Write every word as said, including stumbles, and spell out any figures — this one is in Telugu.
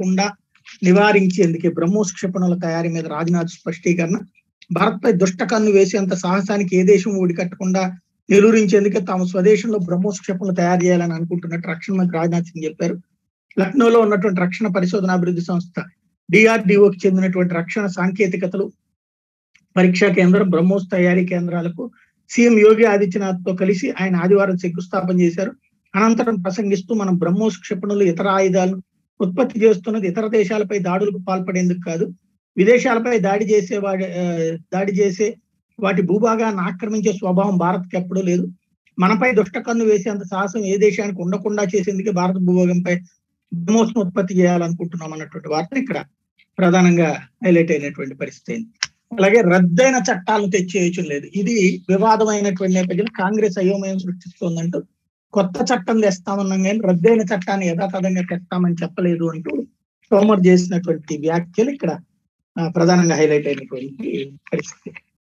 జరగకుండా నివారించేందుకే బ్రహ్మోస్ క్షిపణుల తయారీ మీద రాజ్నాథ్ స్పష్టీకరణ. భారత్ పై దుష్ట కన్ను వేసేంత సాహసానికి ఏ దేశం ఊడికట్టకుండా నిలువరించేందుకే తాము స్వదేశంలో బ్రహ్మోస్ క్షిపణులు తయారు చేయాలని అనుకుంటున్నట్టు రక్షణ మంత్రి రాజ్నాథ్ సింగ్ చెప్పారు. లక్నోలో ఉన్నటువంటి రక్షణ పరిశోధన అభివృద్ధి సంస్థ డిఆర్డిఓకి చెందినటువంటి రక్షణ సాంకేతికతలు పరీక్షా కేంద్రం బ్రహ్మోస్ తయారీ కేంద్రాలకు సీఎం యోగి ఆదిత్యనాథ్ తో కలిసి ఆయన ఆదివారం శంకుస్థాపన చేశారు. అనంతరం ప్రసంగిస్తూ మనం బ్రహ్మోస్ క్షిపణులు ఇతర ఆయుధాలను ఉత్పత్తి చేస్తున్నది ఇతర దేశాలపై దాడులకు పాల్పడేందుకు కాదు, విదేశాలపై దాడి చేసే వాడి దాడి చేసే వాటి భూభాగాన్ని ఆక్రమించే స్వభావం భారత్కి ఎప్పుడూ లేదు. మనపై దుష్ట కన్ను వేసేంత సాహసం ఏ దేశానికి ఉండకుండా చేసేందుకే భారత భూభాగంపై బ్రహ్మోస్ ను ఉత్పత్తి చేయాలనుకుంటున్నాం అన్నటువంటి వార్త ఇక్కడ ప్రధానంగా హైలైట్ అయినటువంటి పరిస్థితి. అలాగే రద్దయిన చట్టాలను తెచ్చేయటం లేదు, ఇది వివాదమైనటువంటి నేపథ్యంలో కాంగ్రెస్ అయోమయం సృష్టిస్తోందంటూ కొత్త చట్టం తెస్తామన్నాం కానీ రద్దయిన చట్టాన్ని యథాతథంగా తెస్తామని చెప్పలేదు అంటూ తోమర్ చేసినటువంటి వ్యాఖ్యలు ఇక్కడ ప్రధానంగా హైలైట్ అయినటువంటి పరిస్థితి.